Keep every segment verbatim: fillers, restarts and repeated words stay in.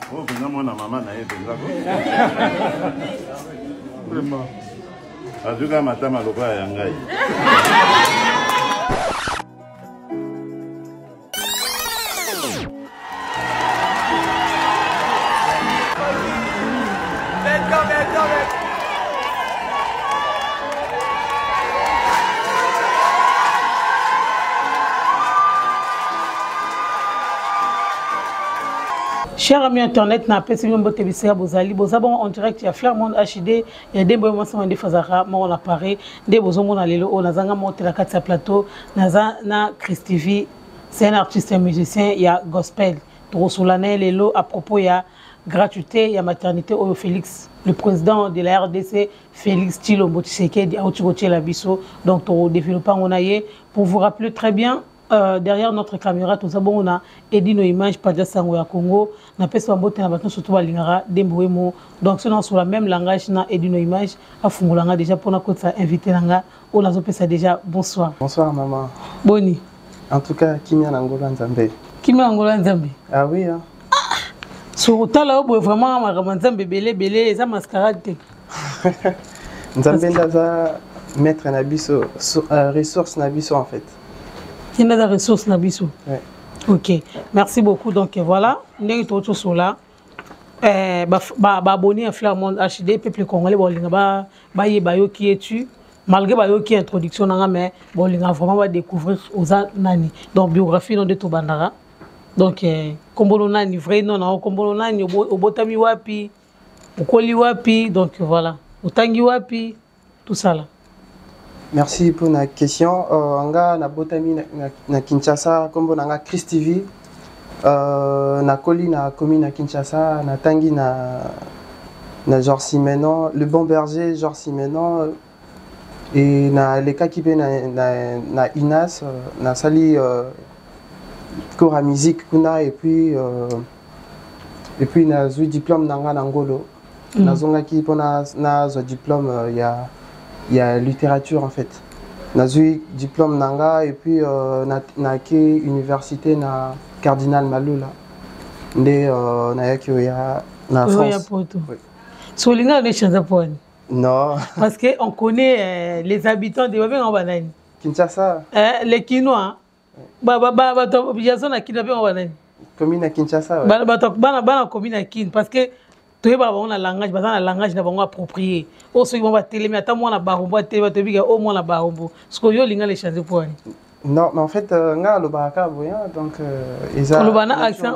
Oh, ben moi, maman n'a pas vraiment. En tout cas, ma tante m'a loupé à Yangaï. Chers amis internet, na pesi mbo tebisera bozali bozabon en direct ya Fleur Monde H D ya dembo mwa de fazara mo na Paris de bozomo na lelo o nazanga monter la kati ya plateau naza na Chris T V, c'est un artiste et musicien ya gospel to solane lelo à propos ya gratuité ya maternité au Félix, le président de la R D C Félix Tshilombo Tshisekedi a otiroché la biso, donc to développer on a pour vous rappeler très bien. Euh, derrière notre caméra, tout ça, bon, on a aidé nos images, pas de sango ya Congo, na pesa mbote na baton surtout balingara demboemo. Donc c'est sur la même langage na aidé nos images, a fungolanga déjà pour na kota invité nanga, on a pesa déjà bonsoir. Bonsoir maman. Boni. En tout cas, Kimia Nangola Nzambe. Kimia Nangola Nzambe. Ah oui hein. Ah! Sur tala obo vraiment ma Nzambe belé belé ça mascarade. Nzambe ndaza mettre na biso ressources na biso en fait. Il y a des ressources nabiso. Ouais. Ok, merci beaucoup. Donc voilà, nous sommes tous là. Euh, bah, abonné à Fleur Monde H D, peuple congolais, bon, bah, bah, y bayo qui est tu, malgré bayo qui introduction nanga, mais bon, les vraiment va découvrir aux nani. Donc biographie non de Tobandara. Donc comme on a ni vrai non, non, comme on a ni au botami wapi, au koli wapi, donc voilà, au tangi wapi, tout ça là. Merci pour la question. On a na botami na Kinshasa, comme on a Chris T V, na Koli na commune na Kinshasa, na Tangi na na Georges Simenon, le bon berger Georges Simenon, et na les cas qui na na na Inas, na sali cours à musique kuna et puis et puis na zui diplôme nanga nangolo, na zonga qui pona na zo diplôme il y a il y a littérature en fait. J'ai diplôme nanga et puis euh, na ke université na Cardinal Malou là. Ndé euh, na yaki ya na France. Oui. Sur l'inga de Chanzapone. Non. Parce que on connaît euh, les habitants de Wabeng en Banane. Kinshasa. Euh, les Kinois. Ba ba ba ba to biazo na Kinois en Banane. Commune à Kinshasa. Ba ba to bana bana commune à Kin parce que tu es on a langage, on a langage na bango approprié. O so yomba télé mais attends moi na barombo télé te biga au moins na barombo. Ce que yo linga les changer pour. Non, mais en fait nga lo baraka boya donc ils ont le bana accent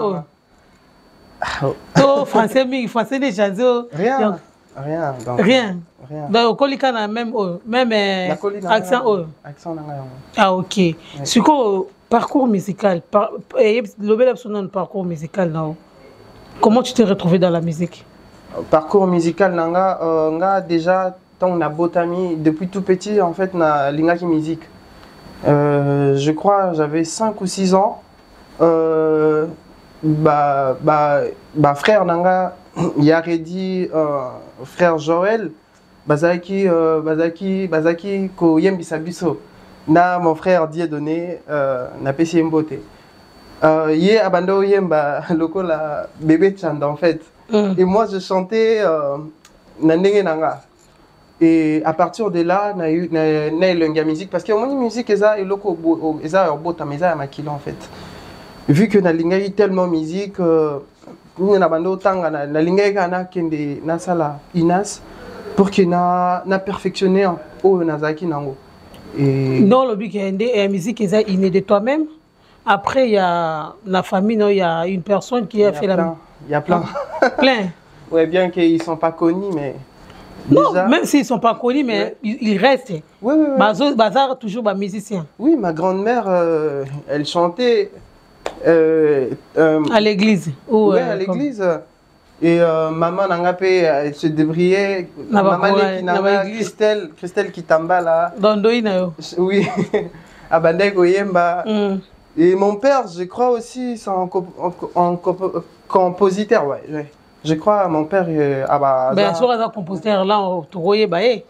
oh. To français mi français des changer. Rien. Rien donc. Rien. Rien. Donc kolika na même même accent oh. Accent na nga. Ah OK. Ce que parcours musical par le bel son parcours musical non. Comment tu t'es retrouvé dans la musique? Parcours musical nanga euh, nga déjà tant on a botami depuis tout petit en fait na lingaki musique. Euh, je crois j'avais cinq ou six ans. Euh, bah bah bah frère nanga Yaredi euh, frère Joël bazaki euh, bazaki bazaki ko yembisa biso na mon frère Dieudonné euh, na pesi mbote. Euh, yé abando yemba loko la bébé chanda en fait. Mm. Et moi je chantais euh, Nandenge Nanga. Et à partir de là, na eu na na lenga musique parce que mon musique eza et loko eza bota meza makilo en fait. Vu que na linga tellement musique euh, na bando tanga na linga kana kende na sala Inas pour que na na perfectionner au nazaki nango. Et non le but que la musique eza inné de toi-même. Après, il y a la famille, il y a une personne qui a fait plein, la... Il y a plein. Plein. Ouais, bien qu'ils ne sont pas connus, mais... Non, déjà... même s'ils ne sont pas connus, mais ouais. ils, ils restent. Oui, oui, oui. Bazar, Bazar toujours bah, musicien. Oui, ma grand-mère, euh, elle chantait... Euh, euh, à l'église. Oui, euh, à l'église. Et euh, maman Nangapé, elle se débrouillait. Maman Nangapé, Christelle, Christelle Kitamba, là. Dans Doïna. Oui. À Bandai Goyemba. Et mon père, je crois aussi, c'est un, comp un, un comp compositeur, ouais, ouais. Je crois mon père... Euh, ah bah... Ben, sur un compositeur, là, on te voyait, bah, eh.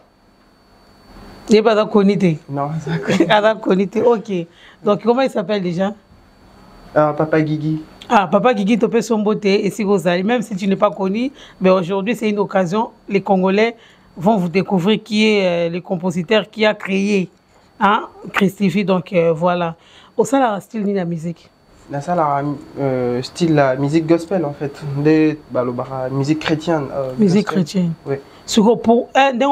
Il n'est pas dans Konité. Non, c'est dans Konité, ok. Donc, comment il s'appelle déjà? euh, Papa Guigui. Ah, Papa Guigui Topé Sombote et Sigozali, même si tu n'es pas connu, mais aujourd'hui c'est une occasion. Les Congolais vont vous découvrir qui est euh, le compositeur qui a créé hein, Christifi. Donc euh, voilà. Au sein de la style de la musique. Dans ça, euh, style la musique gospel en fait, de bah, le, bah, musique chrétienne. Euh, musique gospel. chrétienne. Oui. Pour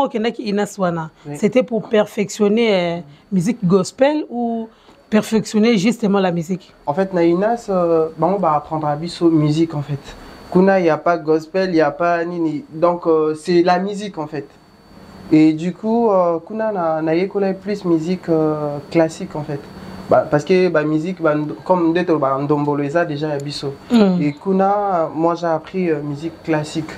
c'était pour perfectionner la euh, musique gospel ou perfectionner justement la musique. En fait, Naïnas, euh, bah, on va apprendre à biso musique en fait. Kuna, il n'y a pas gospel, il n'y a pas nini. Donc euh, c'est la musique en fait. Et du coup, euh, Kuna na na école plus musique euh, classique en fait. Bah, parce que la bah, musique, bah, comme d'être bah, Ndomboloza déjà à biso. Mm. Et Kuna, moi j'ai appris euh, musique classique.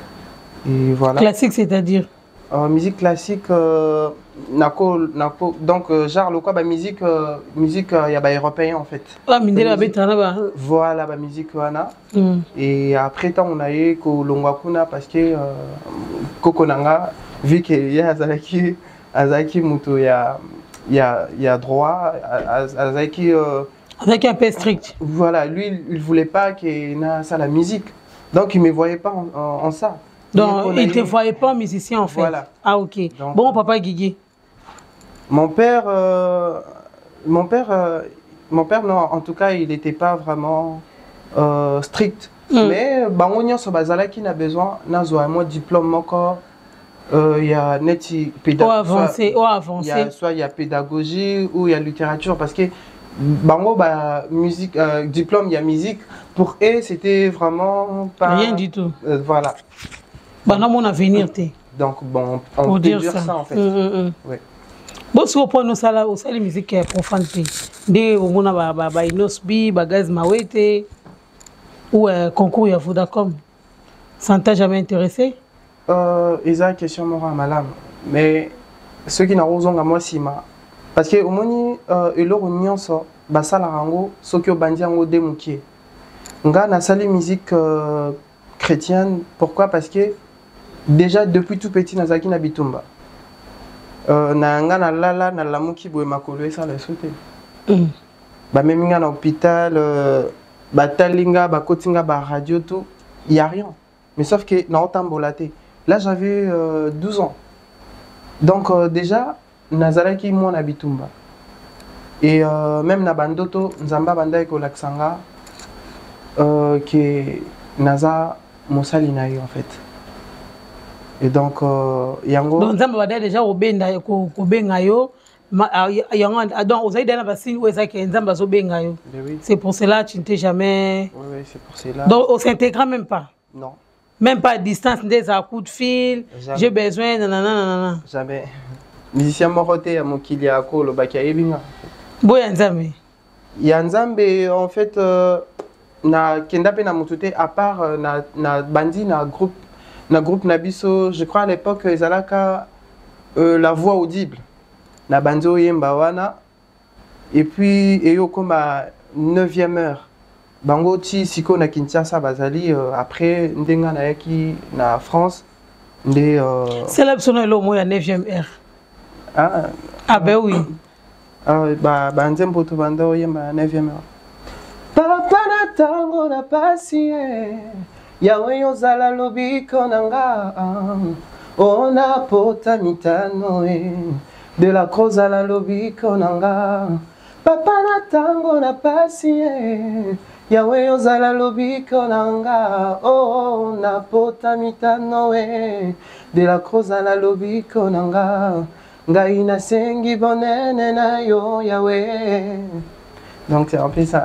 Et voilà. Classique, c'est-à-dire euh, musique classique, euh, nako, nako, donc euh, genre le quoi, bah, musique, euh, musique, il euh, y a bah, européen en fait. Ah, mais la musique, voilà, bah, musique wana. Mm. Et après tant on a eu ko longwakuna parce que euh, kokonanga vu que y a azaki azaki muto ya il y a il y a droit azaki euh, avec un peu strict. Voilà, lui il voulait pas que na ça la musique, donc il me voyait pas en, en, en ça. Donc, il ne te voyait pas musicien en fait. Voilà. Ah, ok. Donc, bon, Papa Guigui. Mon père, euh, mon père, euh, mon père, non, en tout cas, il n'était pas vraiment euh, strict. Mm. Mais, bangonio so bazala qui n'a besoin, n'a zo moi diplôme moko. Il y a neti pédagogie. Ou avancé, ou avancé. Soit il y a pédagogie ou il y a littérature parce que bango bah musique, euh, diplôme il y a musique. Pour eux, c'était vraiment pas. Rien du tout. Euh, voilà. Bah non, mon avenir, donc bon, on pour peut dire, dire ça. ça en fait. Mm, mm, mm. Ouais. Bon, si on prend nos salles, au sein de la musique profane, dès au moment où on a Inosbi, Bagaz Mawete ou concours à Vodacom, ça ne t'a jamais intéressé? Euh, ils ont une question morale, madame. Mais ceux qui n'ont pas moi, c'est ma. Parce que au moment où ils ont une nuance, bah ça la rango, ceux qui ont bandit en haut des moukiers. On a une musique chrétienne. Pourquoi? Parce que déjà depuis tout petit nazaki na bitumba euh na nga na lala na lamuki boye makolo ça la sauté mm. Ba même nga na hôpital euh, ba talinga ba kotinga ba radio tout il y a rien, mais sauf que na otambolaté là j'avais euh, douze ans donc euh, déjà nazalaki moi na bitumba et euh, même na bandoto nzamba banda ko laksanga euh que naza mosali na en fait. Et donc, euh, yango. Donc, ça m'a déjà au benda ko ko bengayo. Donc, vous avez déjà passé où est-ce que nzamba zo bengayo. C'est pour cela tu ne t'es jamais. Oui, oui, c'est pour cela. Donc, on s'intègre même pas. Non. Même pas à distance, des à coup de fil. J'ai besoin, nanana, nanana. Jamais. Musicien moroté à mon kilia ko le bakia ebinga. Boya nzambe. Ya nzambe en fait euh, na kenda pe na mutute à part euh, na na bandi na groupe. Na groupe Nabiso, je crois à l'époque, ils allaient euh, la voix audible. Na banjo yemba wana. Et puis, et yo comme à neuvième heure. Bango ti siko na Kinshasa bazali euh, après ndenga na yaki na France. Ndé euh... c'est là que lo mo ya neuvième heure. Ah, ah ben oui. Ah bah banzem poto bando yemba neuvième heure. Papa na tango na pasie. Yawe yozala lobiko nanga ona pota mitano de la croix à la lobiko nanga papa na tango na pasi Yawe yozala lobiko nanga ona pota mitano de la croix à la lobiko nanga ngai na sengi bonene na yo Yawe. Donc c'est un peu ça.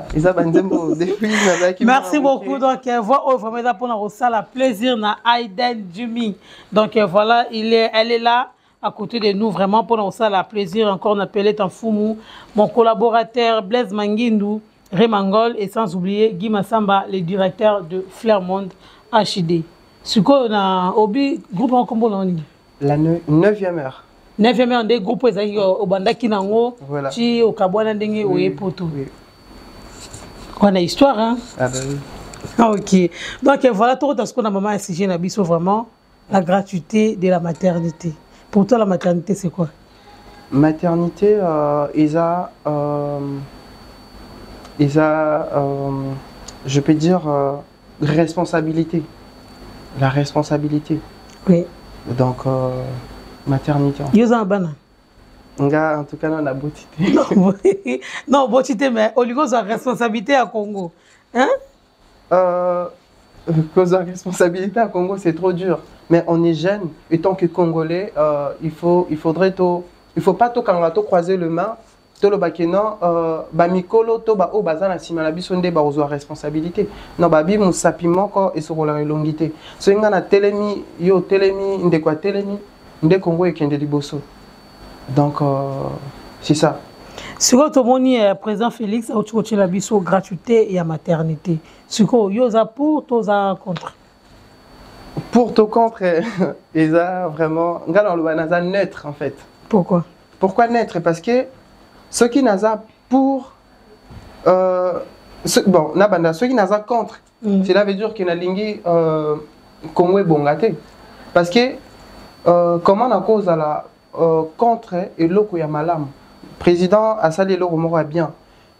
Merci beaucoup. Donc voilà, vraiment pour nous ça la plaisir na Aiden Djumi. Donc voilà, il est, elle est là à côté de nous vraiment pour nous ça la plaisir. Encore on appelait Tanfoumou, mon collaborateur Blaise Manguindou, Remangol et sans oublier Guy Massamba, le directeur de Flairmont H D. Ce qu'on a obi groupe en combo là. La neuvième heure. neuvième heure des groupes au bandaki nango ci au kabwana ndenge au epoto. On a histoire hein. Ah bah oui. Ah, OK. Donc voilà tout ce qu'on a maman exigé na biso vraiment la gratuité de la maternité. Pour toi la maternité c'est quoi? Maternité euh, Isa euh, Isa euh, je peux dire, euh, responsabilité. La responsabilité. Oui. Donc, euh, maternité. Yosa bana. Nga, en tout cas, on a beauté. Non, non, beauté, mais au niveau de la responsabilité à Congo. Hein? Euh, cause de la responsabilité à Congo, c'est trop dur. Mais on est jeune, et tant que Congolais, euh, il, faut, il faudrait tout. Il faut pas tout quand on croiser le main. Tout le bakeno, ba mikolo, to ba o bazana simana bisonde ba ozo responsabilité. Non ba bi musapiment ko et sur la longité. So nga na telemi yo telemi nde kwa telemi nde Congo e kende liboso. Donc euh, c'est ça. Sur tout moni président Félix a autour la biso gratuité et à maternité. Sur yo za pour to za contre. Pour to contre et ça vraiment nga dans le banaza neutre en fait. Pourquoi? Pourquoi neutre? Parce que ceux qui n'ont pour euh, ce, bon nabanda ceux qui n'ont contre mm. Cela veut dire qu'il y a lingi euh, Congo bongate parce que euh, comment on cause à la euh, contre et l'autre ya malam président a sali l'autre mort bien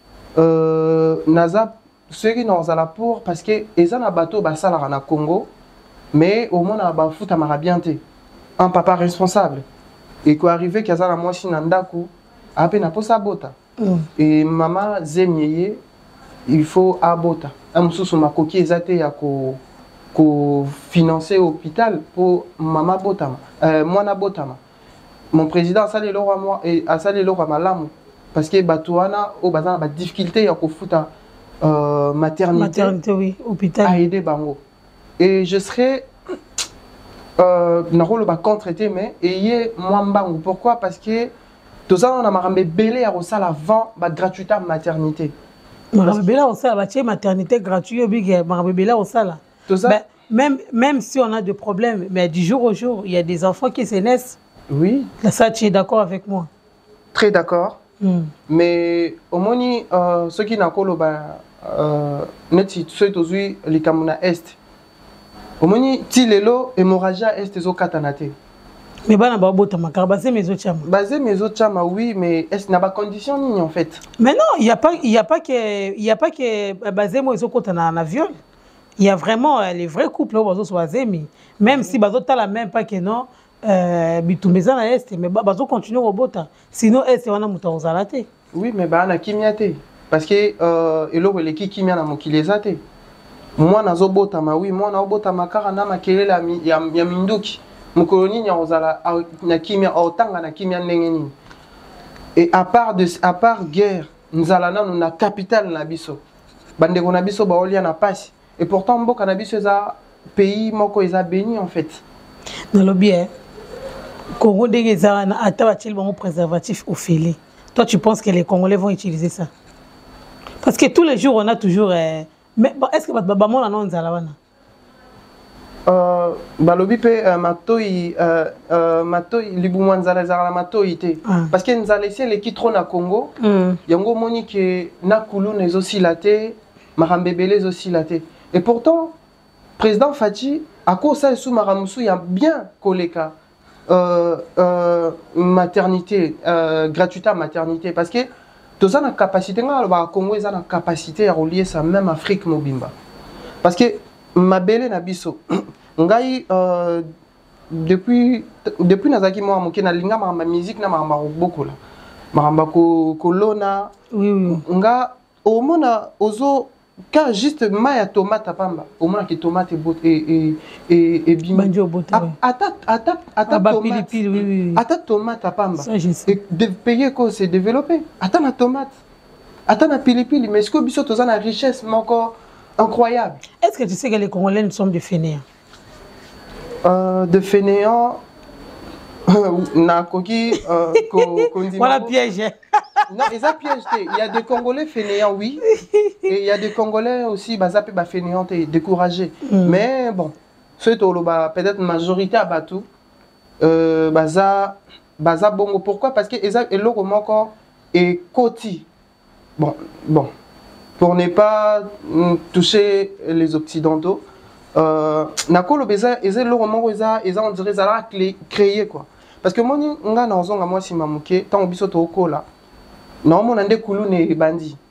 euh, naza ceux qui n'ont la pour parce que ils ont un bateau basala na Congo mais au moins na ba foot amara bien té un papa responsable et quoi arriver qu'il y a la moitié nandaku après na posa bota mm. Et maman zemieye il faut abota amsusu makoki ezate ya ko ko financer hôpital pour maman botama euh, mwana botama mon président a salé l'or à moi et a salé l'or à malamu parce que batouana au bazana ba difficulté ya ko futa euh, maternité maternité oui hôpital a aider bango et je serai euh na rôle ba contre-traité mais ayé mwambangu pourquoi parce que tout ça, on a marambé belé à Rossal avant la gratuité maternité. Marambé belé à Rossal, la maternité gratuite, marambé belé à Rossal. Même, même si on a des problèmes, mais du jour au jour, il y a des enfants qui se naissent. Oui. Ça, tu es d'accord avec moi? Très d'accord. Mm. Mais au moins, euh, ceux qui n'ont pas net ceux qui les Kamuna Est. Au moins, Tilelo hémorragie Est et Zokatanate. Mais bana ba botama car basé mes autres chama. Basé mes autres chama oui mais est-ce n'a pas condition ni en fait. Mais non, il y a pas il y a pas que il y a pas que basé moi ils côté na na viol. Il y a vraiment les vrais couples au bazo soazemi même si bazo tala même pas que non euh bitumeza na est mais bazo continuer au bota sinon est wana muta ozalate. Oui mais bana kimiate parce que euh eloko leki kimia na mokilezate. Moi nazo botama oui moi na botama car na makelela ya ya minduki. Mukoloni nyazala na kimia otanga na kimia nengeni et à part de à part guerre nzala na na capitale na biso bande ko na biso ba olia na passe et pourtant mboka na biso za pays moko eza béni en fait dans le bien Congo ndenge za na ata batil bon préservatif au félé. Toi tu penses que les Congolais vont utiliser ça parce que tous les jours on a toujours euh, mais est-ce que ba ba mona non nzala wana Euh, balobi pe euh, matoi euh, euh, matoi libumwa nzala ezala matoi te ah. Parce que nzala esi eleki trop na Congo mm. Yango moni ke na kuluna ezosila te makambo ebele ezosila te et pourtant président Fati akosala esu maramusu ya bien koleka euh, euh, maternité euh, gratuité maternité parce que toza na capacité nga aloba Congo eza na capacité ya relier ça même Afrique mobimba parce que mabele na biso ngai euh, depuis depuis nazaki moi moke na linga ma musique na ma beaucoup là maramba ko kolona oui oui nga au mona ozo ka juste ma ya tomate pamba au mona ki tomate bot et et et et bim banjo bot ata ata ata tomate oui oui ata tomate pamba et de payer ko c'est développé ata na tomate ata na pilipili mais est-ce que biso toza na richesse encore incroyable. Est-ce que tu sais que les Congolais nous sommes des fainéants? Euh, de fainéants, Nakoki, voilà piège. Non, ils ont piège. Il y a des Congolais fainéants, oui. Et il y a des Congolais aussi, bazapé ba fainéants et découragés. Mm. Mais bon, c'est peut-être majorité à Batou. Euh, baza, baza bongo. Pourquoi? Parce que ils ont encore et Koti. Bon, bon. Pour ne pas toucher les occidentaux, euh, nakolo beza eze lo romo eza eza on dirait ça créer quoi parce que moi nga na zonga moi si mamuke tant biso to kola na mo nande kulu ne bandi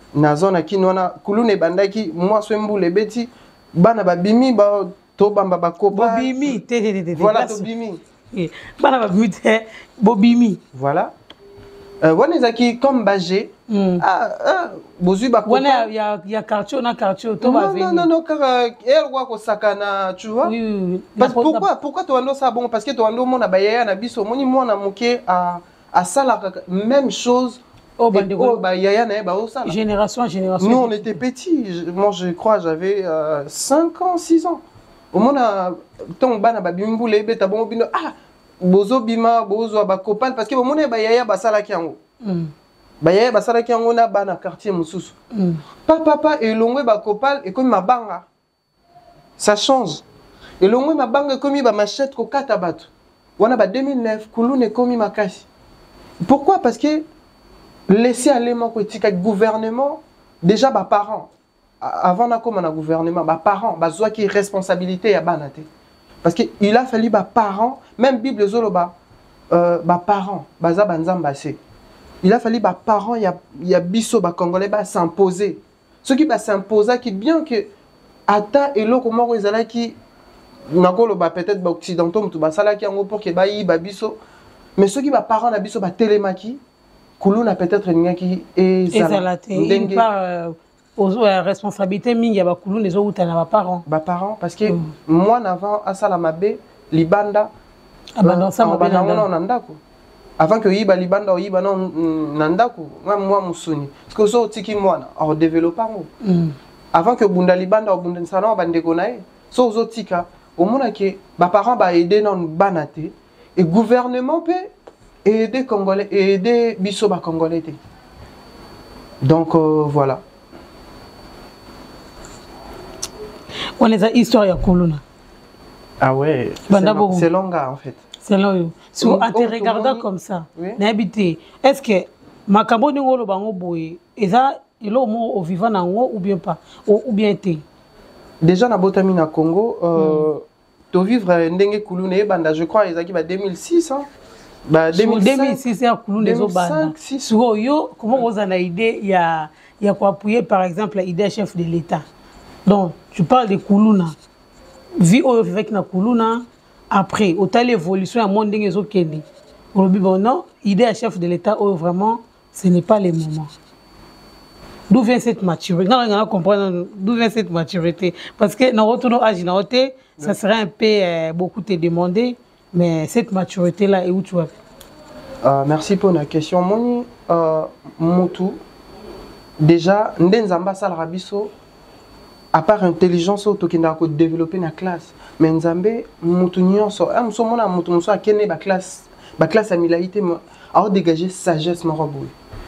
na zone qui nona kulune bandaki moi swembu le beti bana babimi ba to bamba ba kopa bobimi te te te voilà to bimi bana babimi te bobimi voilà euh wana zaki comme bagé ah ah bozu ba kopa wana ya ya quartier na quartier to ba veni non non non car elle quoi ko sakana tu vois oui parce pourquoi pourquoi to ando ça bon parce que to ando mona ba yaya na biso moni mona moké à à sala même chose. Oh, bah, oh, bah, yaya, bah, oh, ça, génération à génération. Nous, on était petits. Moi, je crois, j'avais euh, cinq ans, six ans. Au moment où on a bimboule, ah, bozo bima, bozo bakopal, parce que au moment où yaya, bah, ça, là, qui en haut. Bah, yaya, bah, ça, là, qui en haut, on a un quartier, moussous. Papa, papa, et l'ongwe, bakopal, et comme ma banga. Ça change. Et l'ongwe, ma banga, comme il machette, ko katabat. On a deux mille neuf, Kouloun, et comme il m'a cassé. Pourquoi? Parce que laisser aller mon côté gouvernement déjà bah parents avant na comme un gouvernement bah parents bah soit qui responsabilité à banate parce que il a fallu bah parents même Bible zolo bah euh, bah parents bah za banzamba c'est il a fallu bah parents il y a il y a biso bah congolais bah s'imposer ce qui va s'imposer qui bien que ata et lo comment ils allaient qui nakolo bah peut-être bah occidentaux tout bah ça là qui en pour que bah y bah biso mais ceux qui bah parents na biso bah télémaki Koulouna peut-être une qui est une part aux responsabilités mingi ba Koulouna les autres na parents ba parents parce que moi avant à Salamabe libanda abandon ça ba nandako avant que yiba libanda o yiba non nandako moi musuni parce que so tiki moi en développant avant que bunda libanda o bunda sana bandeko nae so zo tika au mona que ba parents ba aider non banate et gouvernement peut et aider Congolais et aider Bissoba Congolais. Donc euh, voilà. On est à l'histoire de Koulouna. Ah ouais. C'est long en fait. C'est long. Si vous te regardez comme ça, n'habitez. Est-ce que Makambo ni ngolo bango boye, eza ilo mo au vivant nango ou bien pas ou, ou bien été. Déjà na botami na Congo, euh, mm. to vivre ndenge Koulouna banda, je crois ezaki ba deux mille six hein. Bah, deux mille six, il y a sur yo, comment vous avez idée, il y a, il y a quoi appuyer par exemple l'idée chef de l'État. Donc, tu parles de Koulouna. Vie avec na Koulouna, après, autant l'évolution à monde des autres Kenya. On dit bon non, idée chef de l'État, vraiment, ce n'est pas le moment. D'où vient cette maturité? Non, on comprendre d'où vient cette maturité. Parce que dans votre âge, ça serait un peu euh, beaucoup te demander. Mais cette maturité-là, est où tu vas? euh, Merci pour la question. Moni, euh, Moutou, déjà, Ndenzamba Salrabiso, à part intelligence, qui a développé la classe. Mais Nzambe, Moutou Nyonso, un Moutou Mona, Moutou Moussa, qui est la classe, la classe à milaïté, a dégagé sagesse, Morabou.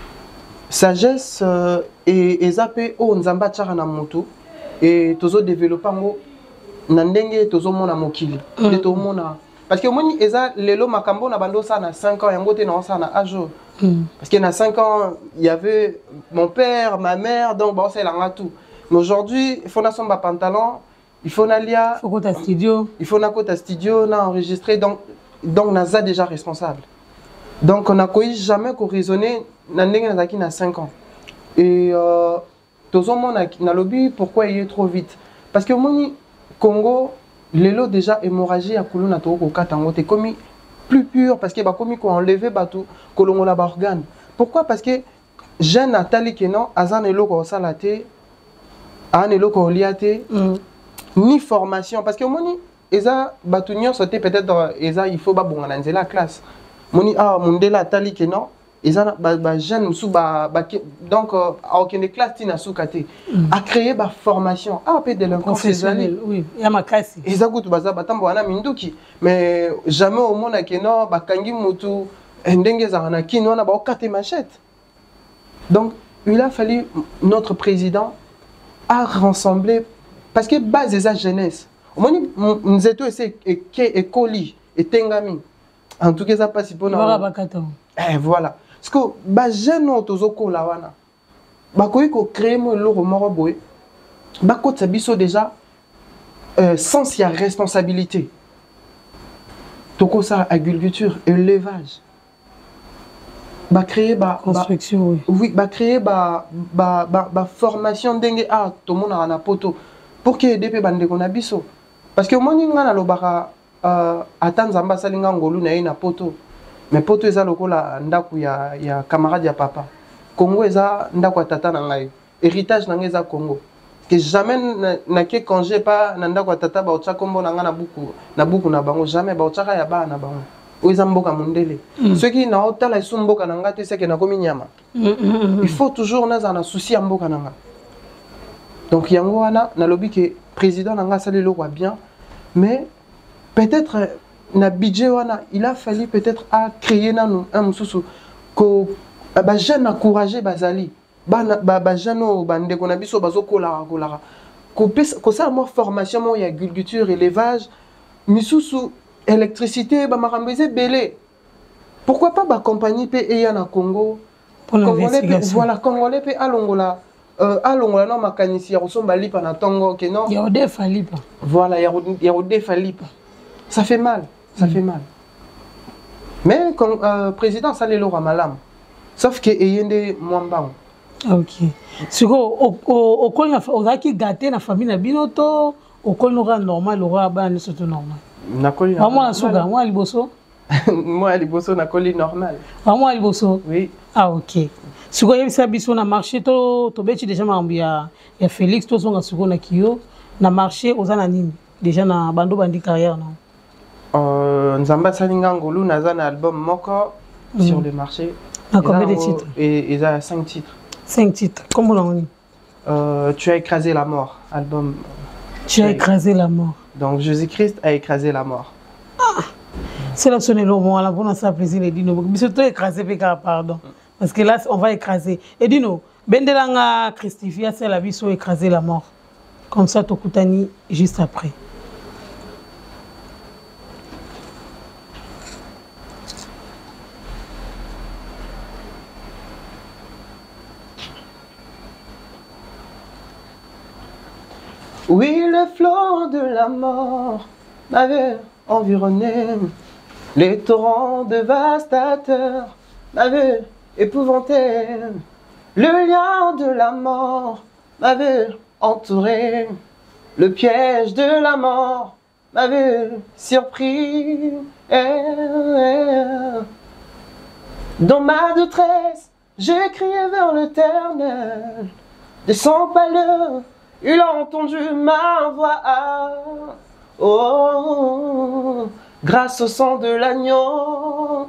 Sagesse euh, et Ezapé, oh, Nzamba Tcharana Moutou, et Tozo développant, Nandenge, Tozo Mona Mokili, de Tozo Mona. Parce que moi, lelo makambo na bando ça na cinq ans, yango te na ça na âge. Parce que na cinq ans, il y avait mon père, ma mère, donc bon c'est là tout. Mais aujourd'hui, il faut na son pantalon, il faut na lia, il faut qu'on studio, il faut na kota studio, na enregistré donc donc na za déjà responsable. Donc on a quoi jamais qu'on raisonner na ndenge na qui na cinq ans. Et euh tozo mon na lobby pourquoi il est trop vite? Parce que moni Congo Lelo déjà hémorragie à Koulouna Toko Katango t'es commis plus pur parce que bah commis qu'on enlevé bateau kolongo la organe. Pourquoi? Parce que jeune Nathalie Kenan azan elo ko salate an elo ko liate ni formation parce que moni eza batunyo sauté peut-être eza il faut ba bonga na la classe. Moni ah mondela Nathalie Kenan eza ba ba jeune sous ba donc à aucune classe tina soukate a créé ba formation ah peut délinquance professionnelle oui ya makasi eza kutu baza batambo wana minduki mais jamais au monde akeno ba kangi mutu ndenge za na kino na ba okate machette. Donc il a fallu notre président a rassemblé parce que base eza jeunesse au moins nzeto ese ke ekoli etengami en tout cas ça passe pour na eh voilà. Parce que les jeunes ont créé le moroboé. Ils ont déjà euh, sans y a responsabilité. Toko ça agriculture, élevage. ba créer ba construction ba, oui. Oui, ba créer ba ba ba, ba formation ndenge ah to mona na poto pour que D P bande ko na biso parce que moni nga na lobaka euh atanzamba salinga ngolu na ina poto mais poto eza lokola ndaku ya ya camarade ya papa Congo eza ndaku tata na ngai héritage na ngai eza Congo que jamais na, na ke congé pas na ndaku tata ba otsa kombo na nga na buku na buku na bango jamais ba otsa ya ba na bango oza mboka mondele mm. Ceux qui na otala isu mboka na nga te seke na komi nyama mm, mm, mm. Il faut toujours naza na souci ya mboka na nga donc yango wana na lobi que président na nga sali lo bien mais peut-être na budget wana il a fallu peut-être à créer na un mususu ko ba jeune encourager bazali ba ba jeune bande ko na biso bazo kola kola ko pesa ko ça mo formation mo ya agriculture élevage misusu électricité ba marambeze belé pourquoi pas ba compagnie P E ya na Congo congolais voilà congolais pe alongola euh alongola na makanisi ya kosomba lipa na tongo que non ya odefa lipa voilà ya ya odefa lipa ça fait mal ça mm. fait mal mais comme euh, président ça les lora malam sauf que eyende mwambang OK siko o ko na ozaki gâté na famille na binoto o ko no normal ora ba ni surtout normal nakoli normal moi suga moi liboso moi liboso nakoli normal moi liboso oui ah OK siko yebisa biso na marché to to beti déjà mambia ya Félix to songa siko na kiyo na marché ozana nini déjà na bando bandi carrière non euh nzamba salinga ngolu naza na album moko mm. sur le marché à combien de titres et il a cinq titres cinq titres comment on dit euh tu as écrasé la mort album tu as écrasé la mort donc Jésus-Christ a écrasé la mort ah. C'est là sonner le mot là pour nous faire plaisir et dino mais surtout écraser péka pardon parce que là on va écraser et dino bendelanga Christifia c'est la vie sur écraser la mort comme ça tokutani juste après. Oui, le flot de la mort m'avait environné, les torrents dévastateurs m'avaient épouvanté, le lien de la mort m'avait entouré, le piège de la mort m'avait surpris. Dans ma détresse, j'ai crié vers l'Éternel, de son palais. Il a entendu ma voix, oh, grâce au sang de l'agneau,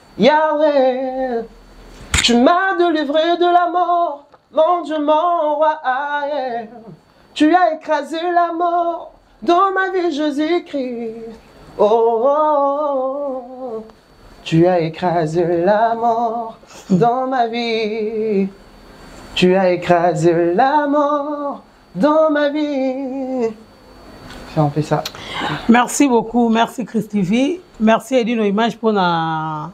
Yahweh, tu m'as délivré de la mort, mon Dieu, mon roi, yeah. Tu as écrasé la mort dans ma vie, Jésus-Christ, oh, oh, oh, tu as écrasé la mort dans ma vie, tu as écrasé la mort dans ma vie. On fait ça. Merci beaucoup, merci Christivi. Merci Edino Image pour la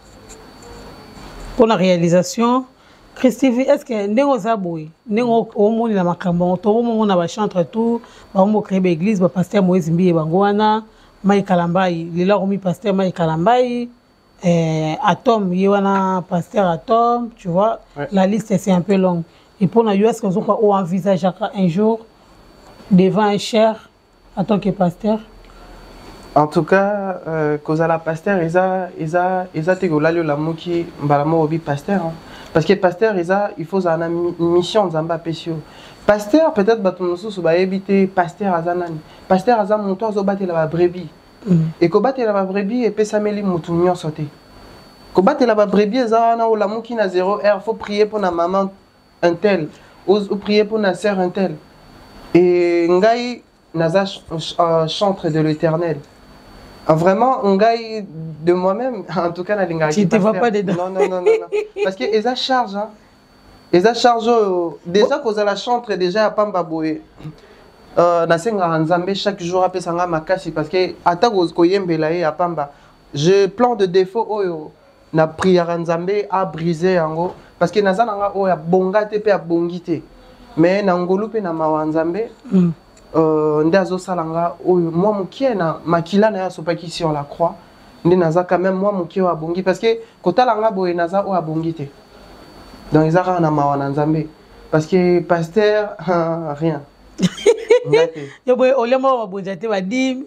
pour la réalisation. Christivi, est-ce que ndenge ozaboui, ndenge omoni na makambo, to omona ba chantre tout, ba omo créer ba église, ba pasteur Moïse Mbiye bangwana, Mai Kalambai, lila romi pasteur Mai Kalambai, eh Atom, yewana pasteur Atom, tu vois, ouais. La liste c'est un peu longue. Et pour nous, est-ce qu'on envisage un jour devant un cher en tant que pasteur? En tout cas, euh, cause à la pasteur, ils a, ils a, ils a été golali la moki, balamo obi pasteur. Parce que pasteur, ils a, il faut une mission zamba pesio. Pasteur, peut-être batonosu suba éviter pasteur azanani. Pasteur azan monto azobate la brebis. Et ko bate la brebis et pesameli mutunyo sauté. Ko bate la brebis azana ou la moki na zéro heure, faut prier pour na maman un tel, ou prier pour na sœur un tel. Et ngai naza chantre de l'Éternel. Vraiment, ngai de moi-même, en tout cas na linga. Tu te vois pas dedans. Non non non non, non. Parce que eza charge hein. Eza charge déjà bon. Cause la chantre déjà à Pamba boé. Euh na senga nzambe chaque jour apé sanga makasi parce que ata ko yembela e à Pamba. Je plan de défaut oyo na prière nzambe a briser yango. Parce que naza nanga oya bonga te pe abongite mais na ngolu pe na mawanzambe mm. euh ndazo salanga oyo moi mukie na makila na ya sopaki sur la croix nde naza quand même moi mokie wa bongi parce que kotala nga boye naza o abongi te donc ezaka na mawa na nzambe parce que pasteur rien yo boye olema wa bonja te ba dim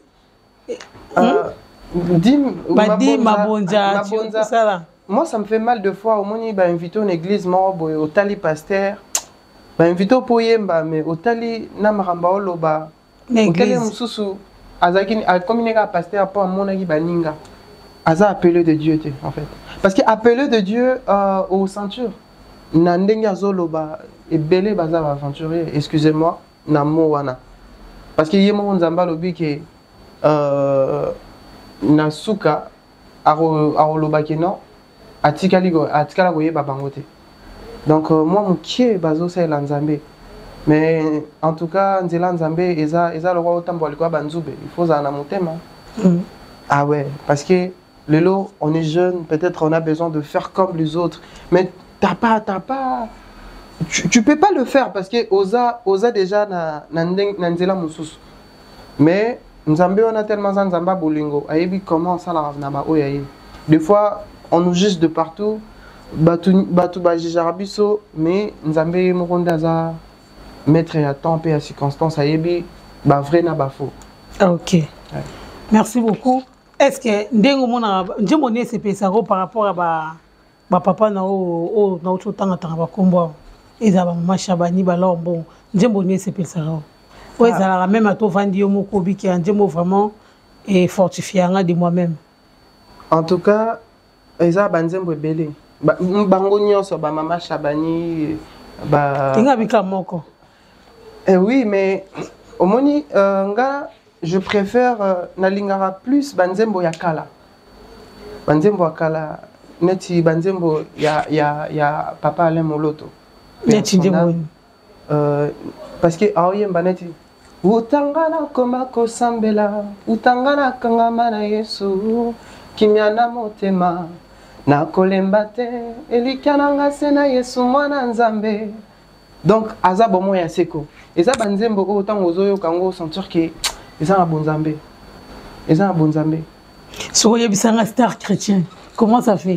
dim ba dim mabonja ça. Moi ça me fait mal de fois au moni ba invité en église mo boye au tali pasteur ba invité pour yemba mais au tali na maramba oloba au tali mususu azaki comme il pasteur pour mona ki baninga aza appelé de Dieu en fait parce que appelé de Dieu euh, aux ceintures na ndenge azoloba ebele baza ba aventurier excusez-moi na mo wana parce que yemo nzamba lobi ke euh na suka aro aroloba ke non atikali go atikala go yeba bangote donc euh, moi mon qui bazo c'est nzambe mais en tout cas nzela nzambe eza eza le roi otambo alikwa banzube il faut za na motema mm. Ah ouais parce que le lot on est jeune peut-être on a besoin de faire comme les autres mais t'as pas t'as pas tu, tu peux pas le faire parce que oza oza déjà na na nzela mususu mais nzambe on a tellement za nzamba bolingo ayebi comment ça la na ba oyaye des fois on nous juge de partout batu batu ba jarabiso mais nzambe mokonda za mettre à temps et à circonstance ayebi ba vrai na ba faux. OK. Ouais. Merci beaucoup. Est-ce que ndengo mona njemoni se pesa par rapport à ba ba papa na o o na autre temps tanga ba kombo ezaba mashabani ba lombo njemoni se pesa ro. Ouais, ça la même à to vandi yo moko bi ki njemo vraiment et fortifiant de moi-même. En tout cas, eza banzembo ebele. Bango nyonso ba mama Shabani ba Tinga bika moko. Eh oui, mais au moni euh, nga je préfère euh, nalingara plus banzembo ya kala. Banzembo ya kala neti banzembo ya ya ya papa Alain Moloto. Neti ndemo. Euh parce que aoyemba neti utangana koma kosambela utangana kangama na Yesu kimyana motema na kolemba te elikananga sena Yesu mwana nzambe. Donc aza bomo ya seko eza banzembo o tango ozoyo kango sentir que eza na bonzambe eza na bonzambe so yebisanga star chrétien comment ça fait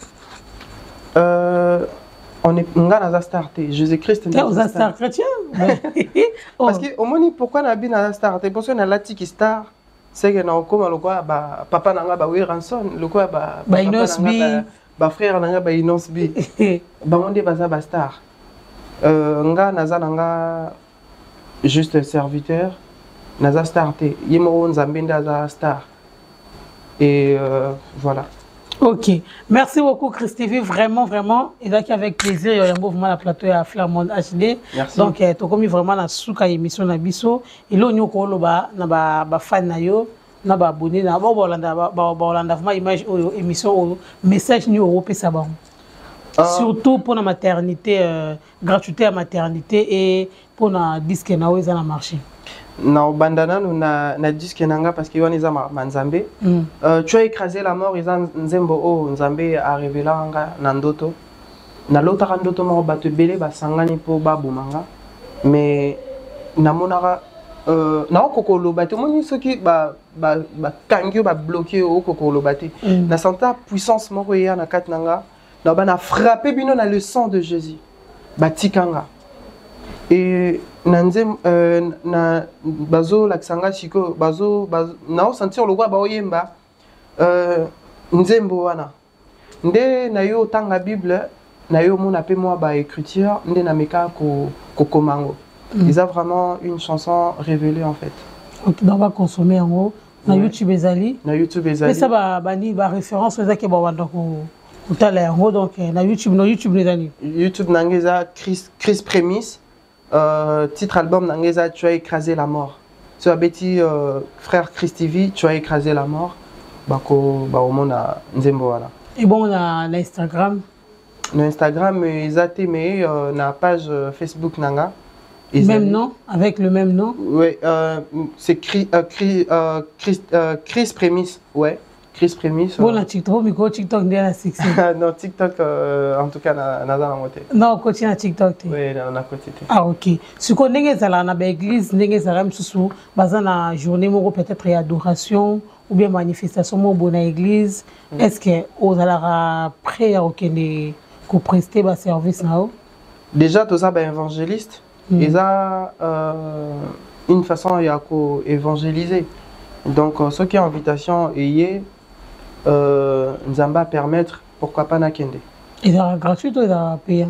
euh on est ngana za star te Jésus-Christ est star, star chrétien oh. Parce que au moni pourquoi na bi na star te parce que na latiki star c'est que na okoma lokwa ba papa nanga ba Ranson lokwa ba ba Inos bi ba frère nanga ba Inos bi ba monde baza ba star euh nga naza nanga juste serviteur naza star te yemo nzambe ndaza star et euh, voilà. OK, merci beaucoup Chris T V, vraiment vraiment et là avec plaisir il y a un mouvement la plateau à Flamand H D. Merci. Donc euh, to comme vraiment na suka émission na biso et là nyoko loba na ba ba fan na yo na ba abonné na ba bolanda ba bolanda vraiment image o émission o message ni o pesa ba. Uh, surtout pour la maternité euh, gratuité à maternité et pour na disque na weza na marché. Na bandana na na disque nanga parce que yoni za manzambe mm. euh, tu as écrasé la mort ils nzembo o nzambe a révélé nga na ndoto na lota ka ndoto mo bato belé ba sangani po babu manga mais na monara euh na kokolo bato moni soki ba ba ba kangyo ba bloqué o kokolo baté mm. na senta puissance mo ya na kat nanga na ba na frappé bino na le sang de Jésus batikanga et nanzem euh, na bazo la kisanga chiko bazo na sentir le roi ba oyemba euh nzembo wana nde na yo tanga bible na yo mona pe moi ba écriture nde na meka ko ko komango mm. Ils ont vraiment une chanson révélée en fait. OK, on va consommer en haut na ouais. YouTube ezali na YouTube ezali mais ça ba bani ba référence za ke ba wanda ko utala en haut donc na YouTube no YouTube ezali YouTube nangeza Chris Chris Prémisse. Euh, titre album Nangeza, tu as écrasé la mort. Tu as bêti euh, frère Christivi, tu as écrasé la mort. Bako ba omona nzembo wala. Et bon on a l'Instagram. L'Instagram ils a mais euh, na page euh, Facebook nanga. Même nom avec le même nom. Ouais, euh, c'est Chris euh, Chris euh, Chris, euh, Chris Prémisse, ouais. Chris Prémisse. Bon, la TikTok, mais quoi TikTok n'est pas sexy. Non, TikTok, euh, en tout cas, n'a pas la moitié. Non, continue à TikTok. Oui, on a côté. Ah, ok. Ce qu'on est dans l'église, on est dans la journée, peut-être, il y a adoration, ou bien manifestation mo bona église est-ce que aux alara prêt à okende ko prester ba service nao déjà tout ça ba évangéliste mm. et ça euh, une façon ya ko évangéliser donc euh, ce qui est invitation et euh nzamba permettre pourquoi pas na kende et ça gratuit ou ça payant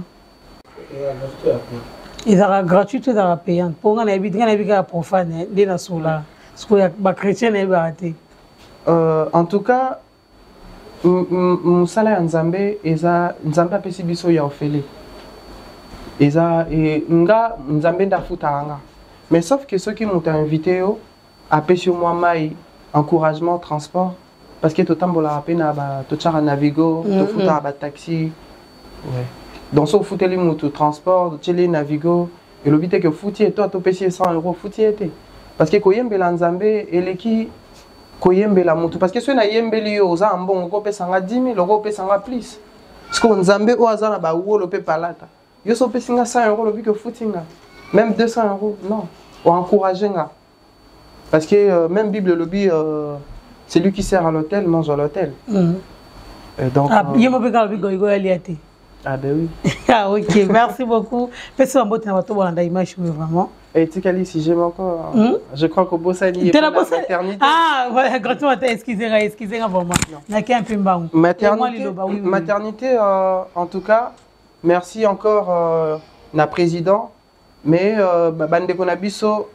et ça gratuit ou ça payant pour ngana bi ngana bi ka profane de na sola ce que ba chrétien na ba raté Euh, en tout cas, musala ya nzambe eza nzambe apesi biso ya ofele. Eza et nga nzambe ndafuta nga. Mais sauf que ceux qui m'ont invité yo apesi moi mai encouragement transport parce que to tambola rapena ba to chara navigo, to futa ba taxi. Ouais. Donc so futeli mutu transport, tele navigo et le but est que futi et toi to pesi cent euros futi été. Parce que koyembela nzambe eleki koyembela mutu parce que ceux na yembeli yo za mbongo ko pesa nga dix mille ko pesa nga plus parce que nzambe o azana ba wolo pe palata yo so pesa nga cent euros le but que footinga même deux cents euros non ou encourager nga parce que euh, même Bible le dit euh, c'est lui qui sert à l'hôtel mange à l'hôtel mm. donc ah euh, yemo pe ka bi goigo aliati ah ben oui ah OK merci beaucoup pesa mbote na bato bolanda image vraiment. Et tu sais, si j'aime encore, hmm? Je crois qu'au Bossani, il y a la maternité. Ah, voilà, gratuitement, excusez-moi, excusez-moi pour moi. Maternité, oui, oui. maternité euh, en tout cas, merci encore, euh, na président, mais bande konabiso,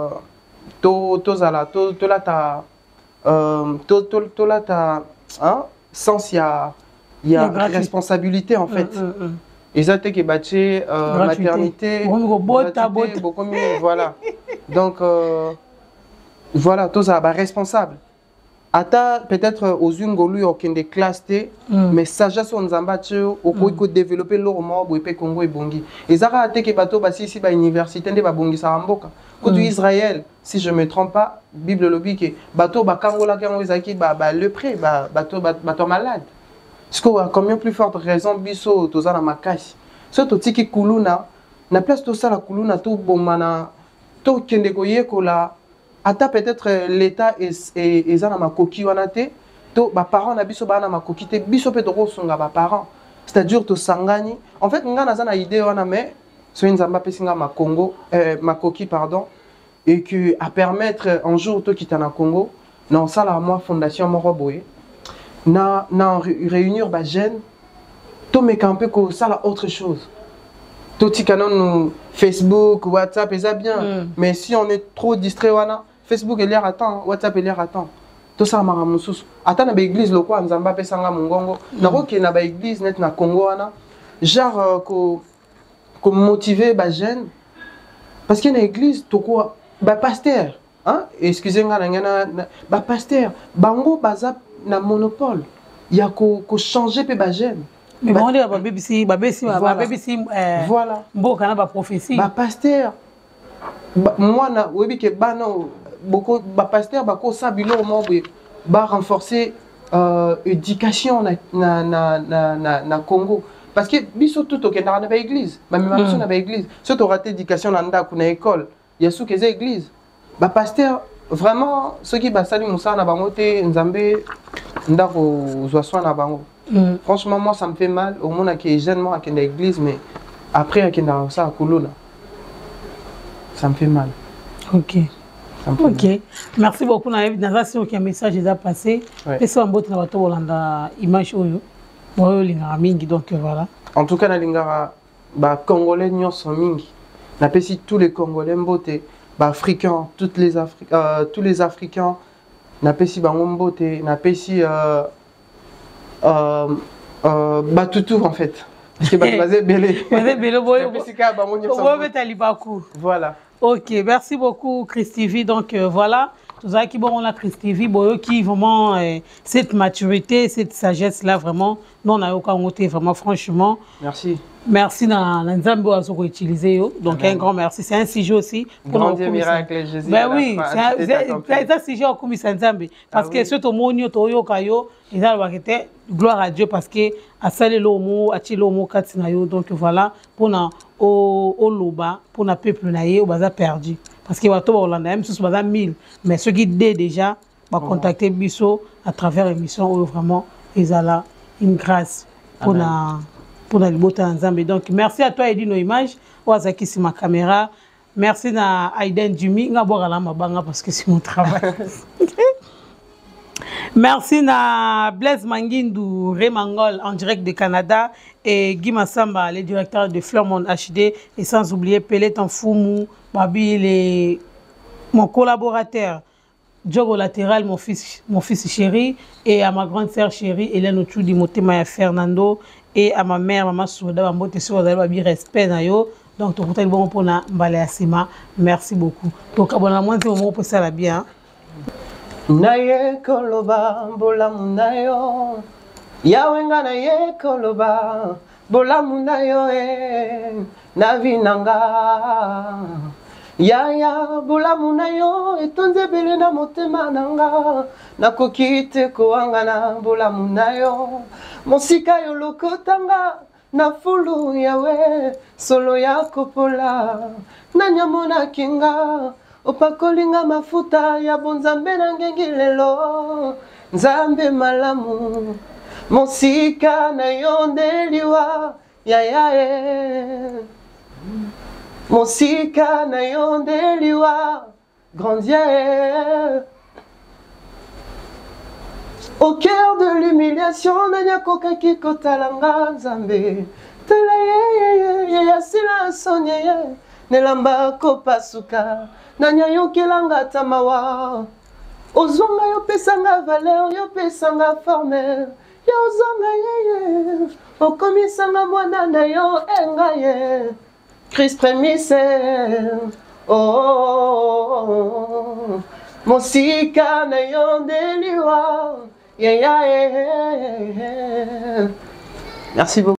to to zala, to to la ta, to to to la ta, hein, sens il y a, il y a responsabilité en fait. Mm, mm, mm. Et ça t'es que bâti euh, maternité, gratuité, beaucoup mieux, voilà. Donc euh, voilà, tout ça, bah, responsable. Ata peut-être aux ungolu au des classes T, mais sagesse on zambache au coup développer leur mort ou épée Congo et Bongi. Et ça a été que bateau bah si ici bah université de Bongi Saramboka. Côté Israël, si je me trompe pas, Bible le dit que bateau bah Kangola Kango Izaki bah bah le prêt bah bateau bateau malade. Parce que combien plus forte raison biso toza na makasi so to tiki kuluna na place to sala kuluna to bomana to kende koyekola ata peut-être l'état est eza na makoki wana te to ba parents na biso ba na makoki te biso pe to kosunga ba parents c'est-à-dire to sangani en fait nga na za na idée wana mais so nzamba pesinga ma Congo euh, makoki pardon et que à permettre un jour to kita na Congo non sala moi fondation moko boye na na réunir ba jeune to me camper ko ça la autre chose to tikano nous Facebook WhatsApp et ça bien mm. mais si on est trop distrait wana Facebook est l'air attend WhatsApp est l'air attend to ça mara mususu ata na ba église loko nzamba pesanga mungongo mm. na ko ke na ba église net na Congo wana genre euh, ko ko motiver ba jeune parce que na église to ko ba pasteur hein excusez-moi na ngana ba pasteur bango baza na monopole il y a ko ko changer pe ba jeune mais bon on dit ba B B C ba B B C ba B B C voilà mboka na ba prophétie ba pasteur moi na webi ke ba no beaucoup ba pasteur ba ko sabilo mo ba renforcer euh, éducation na na na na na Congo parce que biso tout au Kenya na ba église ba même biso na ba église surtout raté éducation na ndako na école il y a sous que église ba pasteur vraiment ceux qui basali musa na bango te nzambe ndako zoaswa na bango mm. Franchement moi ça me fait mal au monde qui est jeune moi qui est dans l'église mais après à qui dans ça à Kuluna ça me fait mal. OK. OK. Mal. Merci beaucoup na dans ça aucun message déjà passé et ça en botte na bato bolanda image oyo boyo linga mingi donc voilà. En tout cas na lingara ba congolais nyonso mingi na pesi tous les congolais mbote ba africains toutes les Afri euh, tous les africains na pesi bango mbote na pesi euh euh euh batutu en fait parce que basé belé basé belé boyo voilà. OK, merci beaucoup Chris T V donc euh, voilà tout ça qui bon on a Chris T V boyo qui vraiment euh, cette maturité cette sagesse là vraiment non na yoka ngote vraiment franchement merci. Merci na nzambe wazo ko utiliser yo donc un grand merci c'est un sujet aussi pour grand Dieu miracle Jésus ben oui c'est un sujet comme nzambe parce que ce to monio to yo kayo eza ba kete gloire à Dieu parce que a salé lomo a ti lomo katina yo donc voilà pour na au au loba pour na peuple na ye o baza perdu parce que wato ba Hollande même sous baza mille mais ceux qui dé déjà va contacter Bisso à travers l'émission où vraiment ils ont là une grâce pour la pour la liberté ensemble. Donc merci à toi Edino Image, Wazaki c'est ma caméra. Merci à Aiden Jimmy, nga boire la mabanga parce que c'est mon travail. Merci à Blaise Manguindou, Remangol en direct du Canada et Guy Massamba, le directeur de Fleurmont H D et sans oublier Pelé Tanfoumou, Babi, les... mon collaborateur Diogo Latéral, mon fils, mon fils chéri et à ma grande sœur chérie Hélène Ochoudi Motema Fernando et à ma mère Maman Souda Bambote sur Babi respect na yo. Donc, tu as bon pour la Sima. Merci beaucoup. Donc, abonnement, c'est moment pour ça la bien. Naye koloba bola munayo yawenga naye koloba bola munayo e navinanga yaya bola munayo etonze bele na motema nanga nakokite koanga na bola munayo mosika yo lokotanga na fulu yawe solo ya kopola na nyamona kinga opakolinga mafuta ya bonzambe na ngengi lelo nzambe malamu mosika na yo ndeliwa yayae mosika na yo ndeliwa grandier. Au cœur de l'humiliation, Nanya Kokaki Kotalanga Nzambe. Tela ye ye ye ye sila sonye ye. Nelamba kopasuka. Nanya yokelanga tamawa. Ozonga yo pesanga valeur, yo pesanga forme. Yo ozonga ye ye. Okomisanga mwana na yo enga ye. Christ prémisse. Oh, oh, oh. Mosika na yo ndeliwa. Yeah, yeah, yeah, yeah. Merci beaucoup.